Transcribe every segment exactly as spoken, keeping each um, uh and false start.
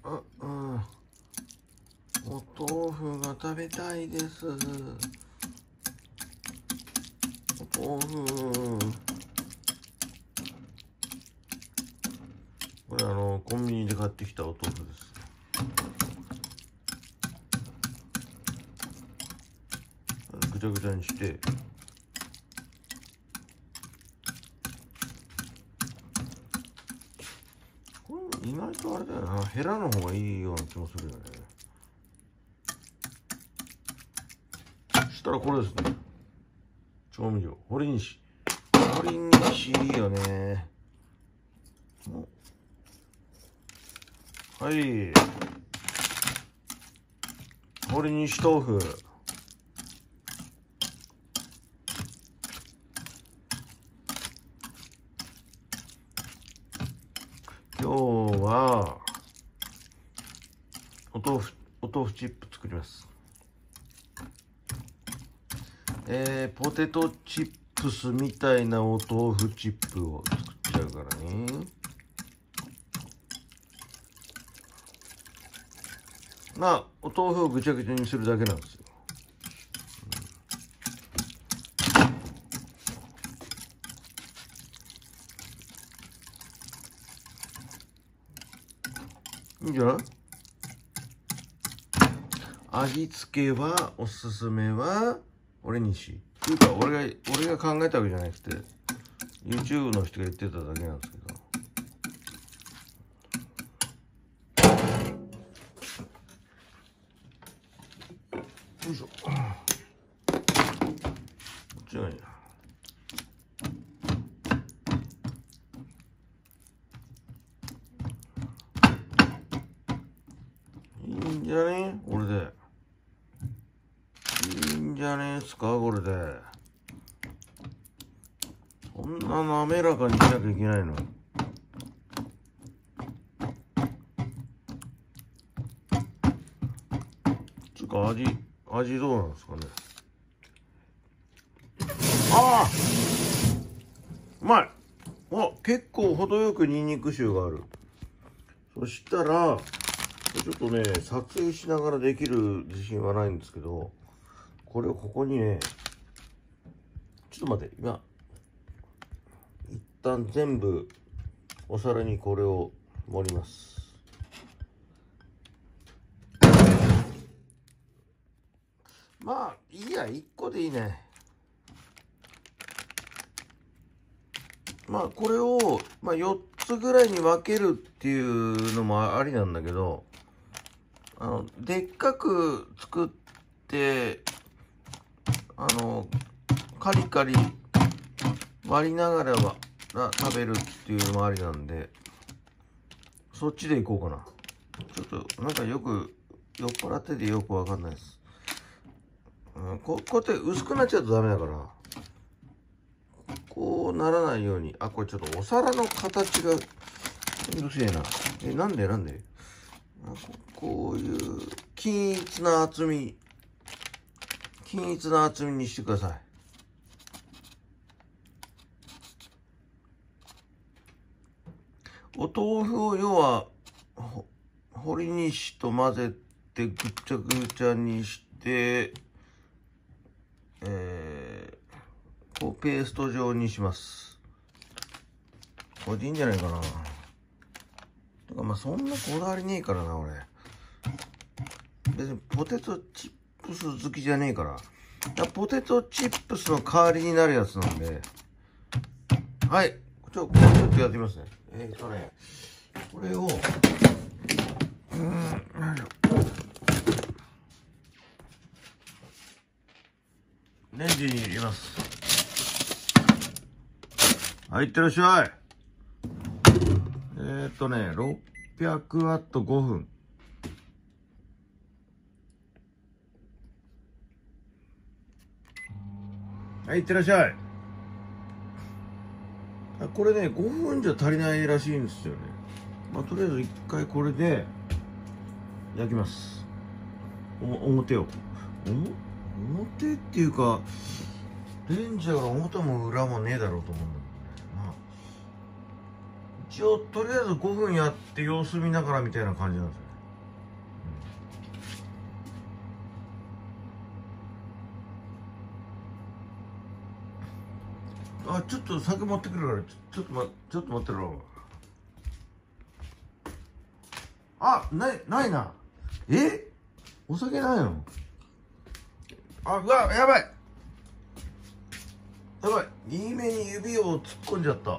あ、うん、お豆腐が食べたいです。お豆腐、これあのコンビニで買ってきたお豆腐です。ぐちゃぐちゃにして、これ意外とあれだよな、ヘラの方がいいような気もするよね。そしたらこれですね、調味料、ほりにし。ほりにしいいよね。はい、ほりにし豆腐。今日はお豆腐お豆腐チップ作ります。えー、ポテトチップスみたいなお豆腐チップを作っちゃうからね。まあお豆腐をぐちゃぐちゃにするだけなんですよ。いいんじゃない？味付けはおすすめは俺にし。っていうか俺が俺が考えたわけじゃなくて YouTube の人が言ってただけなんですけど。よいしょ。こっちがいいな。いいんじゃね？これで。いいんじゃねえすかこれで。こんな滑らかにしなきゃいけないの。つうか味味どうなんですかね。ああ、うまい。あ、結構程よくニンニク臭がある。そしたらちょっとね撮影しながらできる自信はないんですけど、これをここにね、ちょっと待って、今一旦全部お皿にこれを盛ります。まあいいや、いっこでいいね。まあこれを、まあ、よっつぐらいに分けるっていうのもありなんだけど、あのでっかく作ってあのカリカリ割りながらは食べるっていうのもありなんで、そっちでいこうかな。ちょっとなんかよく酔っ払っててよくわかんないです。うん、こ, こうやって薄くなっちゃうとダメだから、こうならないように。あ、これちょっとお皿の形がめんどくせえな。え、なんでなんであ こ, こういう均一な厚み均一な厚みにしてください。お豆腐を要はほほりにしと混ぜてぐちゃぐちゃにして、えー、こうペースト状にします。これでいいんじゃないかな。てかまあそんなこだわりねえからな俺。別にポテトチップス好きじゃねえから。ポテトチップスの代わりになるやつなんで。はい。ちょ、ちょっとやってみますね。えー、っとね、これを、うん、なんだろう。レンジに入れます。はい、いってらっしゃい。えー、っとね、ろっぴゃくワットごふん。はい、いってらっしゃい。あ、これね、ごふんじゃ足りないらしいんですよね。まあ、とりあえず一回これで焼きます。お表を。お表っていうか、レンジだから表も裏もねえだろうと思うんだけどね。まあ、一応とりあえずごふんやって様子見ながらみたいな感じなんですよね。 あ、ちょっと酒持ってくるから、ちょ、ちょっとま、ちょっと待ってろ。あ、ない、ないな。え？お酒ないの？あ、うわ、やばい。やばい。右目に指を突っ込んじゃった。いった。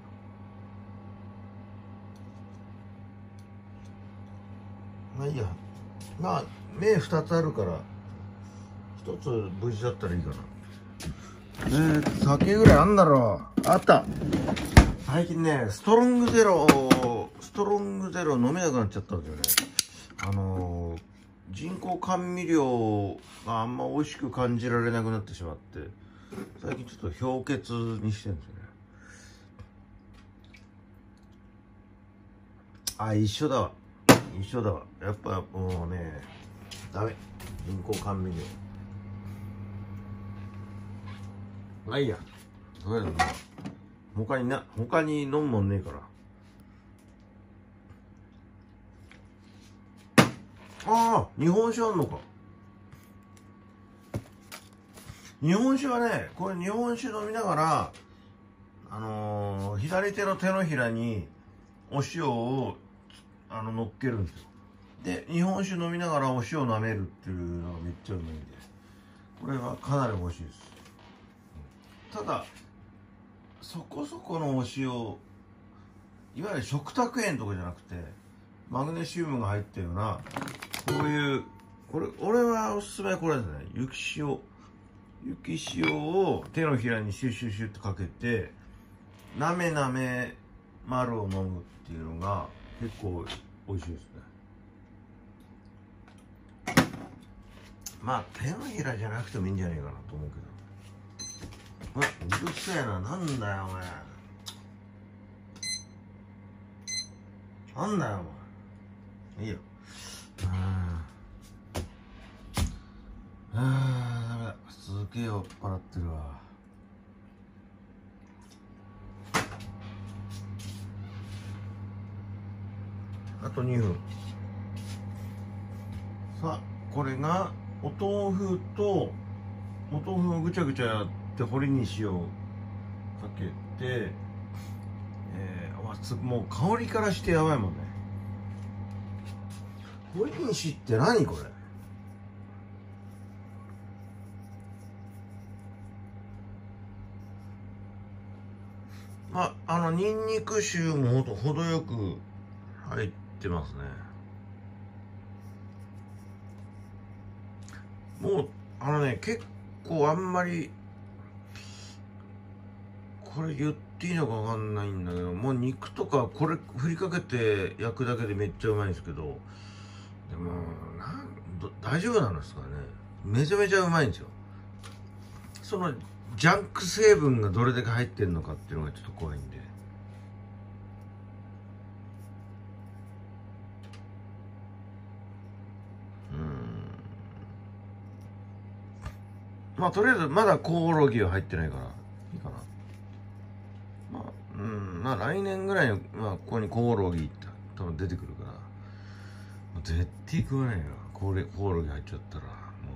まあいいや。まあ、目二つあるから、一つ無事だったらいいかな。えー、酒ぐらいあんだろう。あった。最近ね、ストロングゼロ、ストロングゼロ飲めなくなっちゃったんだよね。あのー、人工甘味料があんま美味しく感じられなくなってしまって、最近ちょっと氷結にしてるんですよね。あ、一緒だわ。一緒だわ。やっぱもうね、ダメ。人工甘味料。まあいいや。とりあえずもう他にな、他に飲むもんねえから。ああ、日本酒あんのか。日本酒はね、これ日本酒飲みながら、あのー、左手の手のひらにお塩をあの乗っけるんですよ。で、日本酒飲みながらお塩舐めるっていうのがめっちゃうまいんで、これはかなり美味しいです。ただ、そこそこのお塩、いわゆる食卓塩とかじゃなくて、マグネシウムが入ったような、こういう、これ、俺はおすすめはこれですね。雪塩。雪塩を手のひらにシュッシュッシュッとかけて、なめなめ丸を飲むっていうのが結構美味しいですね。まあ、手のひらじゃなくてもいいんじゃないかなと思うけど。うわ、うるせえな。なんだよ、お前。なんだよ、お前。いいよ。ああ。ああ、ダメだ。すげえ酔っ払ってるわ。あとにふん。さあ、これが、お豆腐と、お豆腐をぐちゃぐちゃやって、ほりにしをかけて、えー、わつもう香りからしてやばいもんね。ほりにしって何これ。まあ、あのニンニク臭もほど程よく入ってますね。もうあのね、結構あんまりこれ言っていいのかわかんないんだけど、もう肉とかこれ振りかけて焼くだけでめっちゃうまいんですけど、でもなんど大丈夫なんですかね。めちゃめちゃうまいんですよ。そのジャンク成分がどれだけ入ってるのかっていうのがちょっと怖いんで。うーん。まあとりあえずまだコオロギは入ってないからいいかな。まあ、うん、まあ来年ぐらいに、まあ、ここにコオロギって多分出てくるから、絶対食わないよ。コオロギ入っちゃったら。も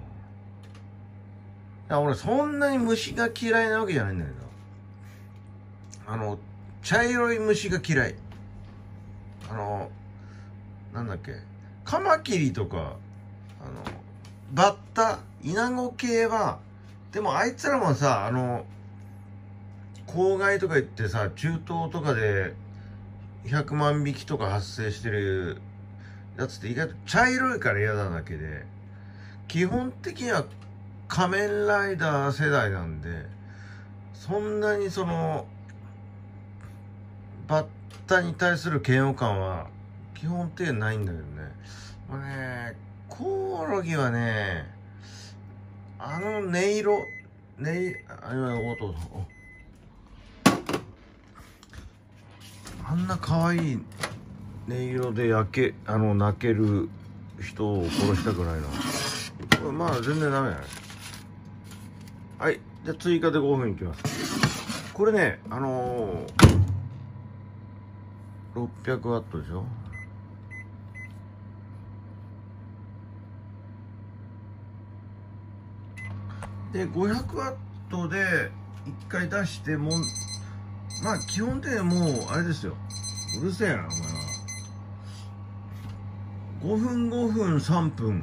う。いや、俺そんなに虫が嫌いなわけじゃないんだけど、あの、茶色い虫が嫌い。あの、なんだっけ、カマキリとか、あの、バッタ、イナゴ系は、でもあいつらもさ、あの、公害とか言ってさ、中東とかでひゃくまんびきとか発生してるやつって意外と茶色いから嫌なだけで、基本的には仮面ライダー世代なんで、そんなにその、バッタに対する嫌悪感は基本的にはないんだけどね。まあね、コオロギはね、あの音色、音色、あ、今音、音。あんな可愛い音色で焼け、あの、泣ける人を殺したくないな。まあ、全然ダメだね。はい。じゃあ追加でごふんいきます。これね、あのー、ろっぴゃくワットでしょ。で、ごひゃくワットで、 一回出してもん、まあ基本的にはもうあれですよ。うるせえなお前は。ごふんごふんさんぷん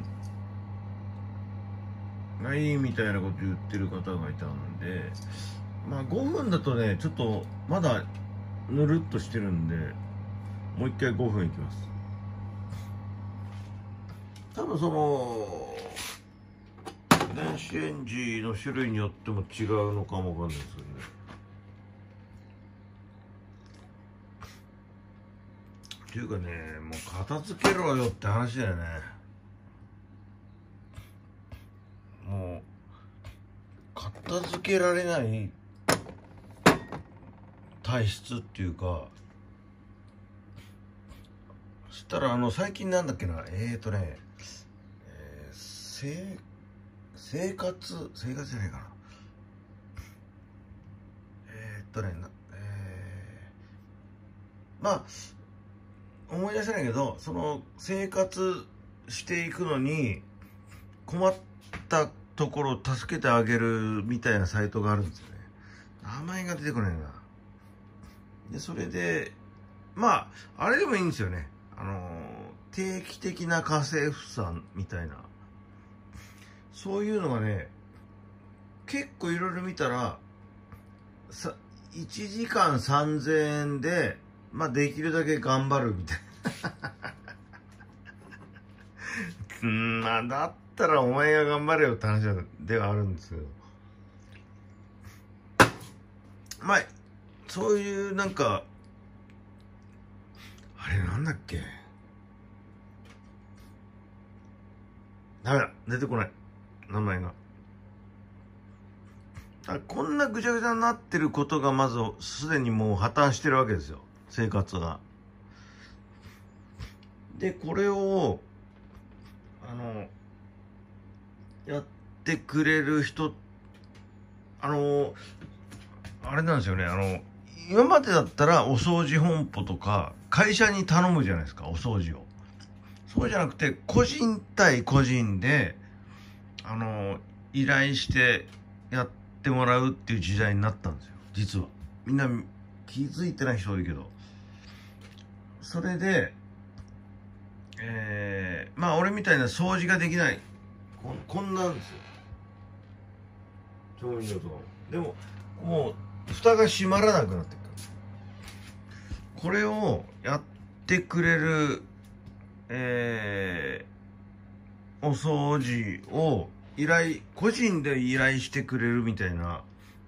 がいいみたいなこと言ってる方がいたんで、まあごふんだとねちょっとまだぬるっとしてるんで、もう一回ごふんいきます。多分その電子レンジの種類によっても違うのかもわかんないですけどね。っていうかね、もう片付けろよって話だよね。もう片付けられない体質っていうか、そしたらあの最近なんだっけな、えーとね、えー、生生活生活じゃないかな、えーっとねな、えー、まあ思い出せないけど、その生活していくのに困ったところを助けてあげるみたいなサイトがあるんですよね。名前が出てこないな。でそれでまああれでもいいんですよね。あの定期的な家政婦さんみたいな、そういうのがね結構いろいろ見たらさいちじかんさんぜんえんで、まあ、できるだけ頑張るみたいなうんまあだったらお前が頑張れよって話ではあるんですけど、まあそういうなんかあれなんだっけ、ダメだ出てこない名前が。こんなぐちゃぐちゃになってることがまずすでにもう破綻してるわけですよ、生活が。でこれをあのやってくれる人、あのあれなんですよね、あの今までだったらお掃除本舗とか会社に頼むじゃないですか、お掃除を。そうじゃなくて個人対個人であの依頼してやってってもらうっていう時代になったんですよ、実は。みんな気づいてない人多いけど。それでえー、まあ俺みたいな掃除ができない こ, こんなんですよ、調味料とかも。でももう蓋が閉まらなくなってくる。これをやってくれるえー、お掃除を依頼、個人で依頼してくれるみたいな、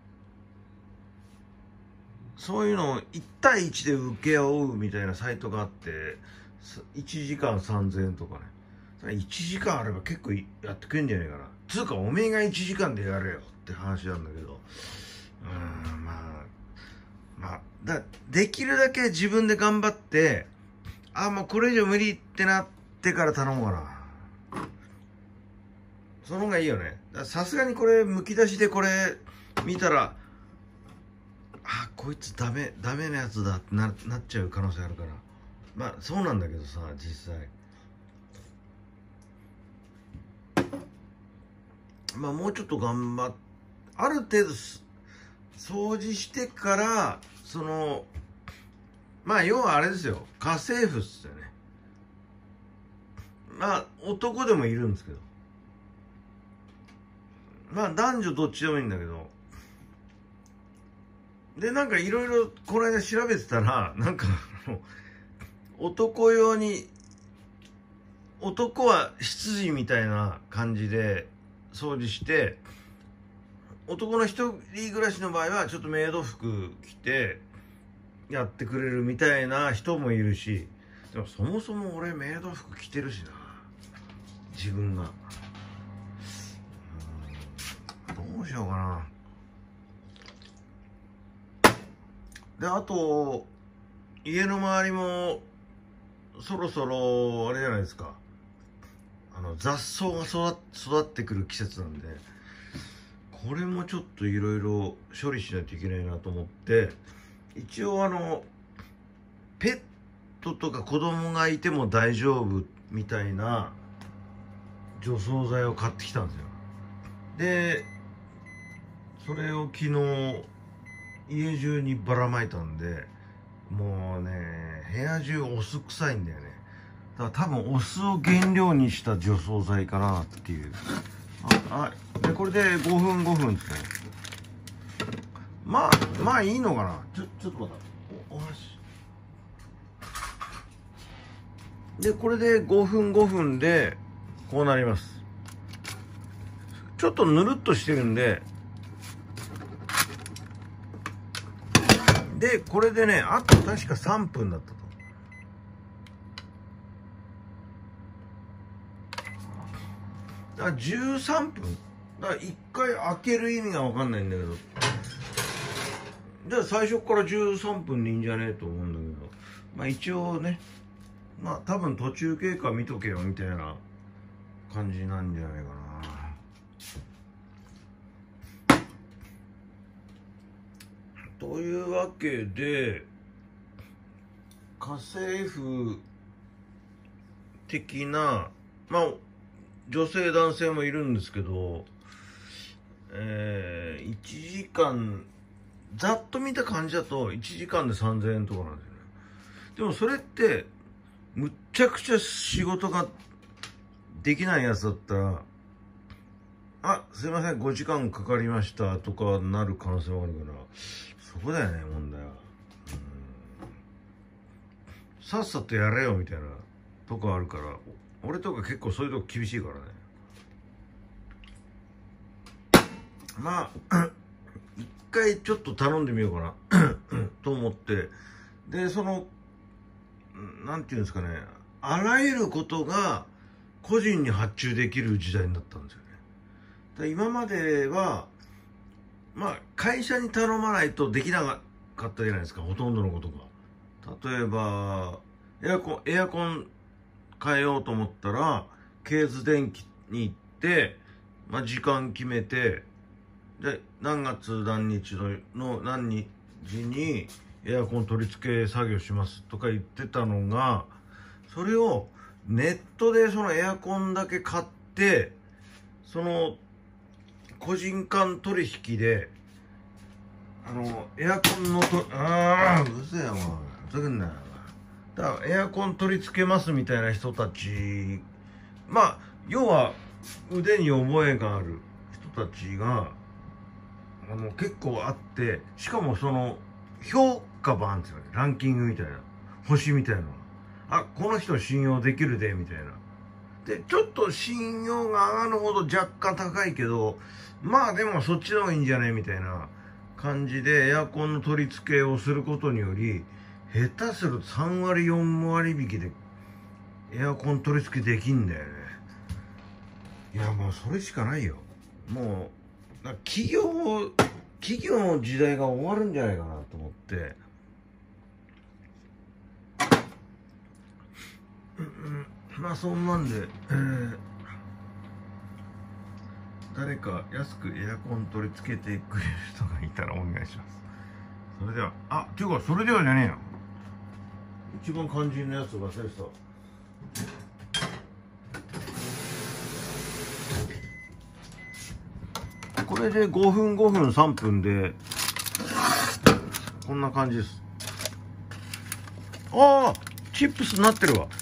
そういうのをいち対いちで請け負うみたいなサイトがあって、いちじかんさんぜんえんとかね。いちじかんあれば結構やってくれんじゃねえかな。つうかおめえがいちじかんでやれよって話なんだけど、うーんまあまあだできるだけ自分で頑張って、あもうこれ以上無理ってなってから頼もうかな。その方がいいよね。さすがにこれむき出しでこれ見たら、あこいつダメダメなやつだって な, なっちゃう可能性あるから、まあそうなんだけどさ、実際まあもうちょっと頑張っある程度掃除してから、そのまあ要はあれですよ、家政婦っすよね。まあ男でもいるんですけど、まあ男女どっちでもいいんだけど、でなんかいろいろこの間調べてたら、なんか男用に、男は執事みたいな感じで掃除して、男の一人暮らしの場合はちょっとメイド服着てやってくれるみたいな人もいるし、でもそもそも俺メイド服着てるしな、自分が。どうしようかな。であと家の周りもそろそろあれじゃないですか、あの雑草が育育ってくる季節なんで、これもちょっといろいろ処理しないといけないなと思って、一応あのペットとか子供がいても大丈夫みたいな除草剤を買ってきたんですよ。でそれを昨日家中にばらまいたんで、もうね部屋中お酢臭いんだよね。だから多分お酢を原料にした除草剤かなっていう。ああでこれでごふんごふんですね。まあまあいいのかな。ちょちょっと待った、おお箸でこれでごふんごふんでこうなります。ちょっとぬるっとしてるんで、でこれでねあと確かさんぷんだったと。だからじゅうさんぷんだからいっかい開ける意味が分かんないんだけど、じゃあ最初からじゅうさんぷんでいいんじゃねえと思うんだけど、まあ一応ね、まあ多分途中経過見とけよみたいな感じなんじゃないかな。というわけで家政婦的な、まあ女性男性もいるんですけど、えー、いちじかんざっと見た感じだといちじかんでさんぜんえんとかなんですよね。でもそれってむっちゃくちゃ仕事ができないやつだったら、あ、すいませんごじかんかかりましたとかなる可能性もあるから、そこだよね問題は。さっさとやれよみたいなとこあるから、俺とか結構そういうとこ厳しいからね。まあ一回ちょっと頼んでみようかなと思って、でそのなんていうんですかね、あらゆることが個人に発注できる時代になったんですよね。で今まではまあ会社に頼まないとできなかったじゃないですか、ほとんどのことが。例えばエアコンエアコン変えようと思ったらケーズ電気に行って、まあ、時間決めて、で何月何日のの何日にエアコン取り付け作業しますとか言ってたのが、それをネットでそのエアコンだけ買って、その個人間取引であのエアコンのとああうるせえよ、もうふざけんなよ。だからエアコン取り付けますみたいな人たち、まあ要は腕に覚えがある人たちがあの結構あって、しかもその評価版ですよね、ランキングみたいな、星みたいな、あこの人信用できるでみたいな。でちょっと信用が上がるほど若干高いけど、まあでもそっちの方がいいんじゃないみたいな感じでエアコンの取り付けをすることにより、下手するとさんわりよんわり引きでエアコン取り付けできんだよね。いやもうそれしかないよ。もう企業企業の時代が終わるんじゃないかなと思って、うん、まあそんなんで、えー、誰か安くエアコン取り付けてくれる人がいたらお願いします。それでは、あ、っていうかそれではじゃねえよ、一番肝心なやつ忘れてた。これでごふんごふんさんぷんでこんな感じです。ああチップスになってるわ。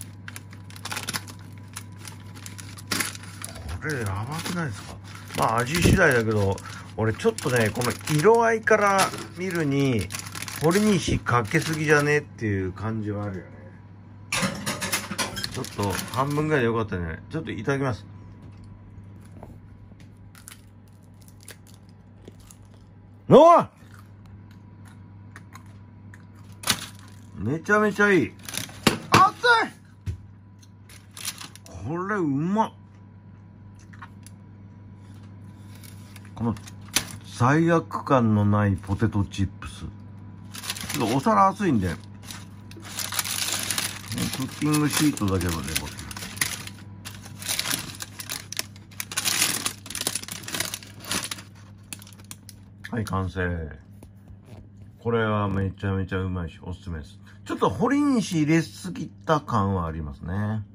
これやばくないですか。まあ味次第だけど、俺ちょっとねこの色合いから見るに堀西かけすぎじゃねっていう感じはあるよね。ちょっと半分ぐらいでよかったね。ちょっといただきます。おいめちゃめちゃいい。熱い。これうまっ。この罪悪感のないポテトチップス。ちょっとお皿熱いんで、クッキングシートだけどね、これ。はい、完成。これはめちゃめちゃうまいし、おすすめです。ちょっと堀西入れすぎた感はありますね。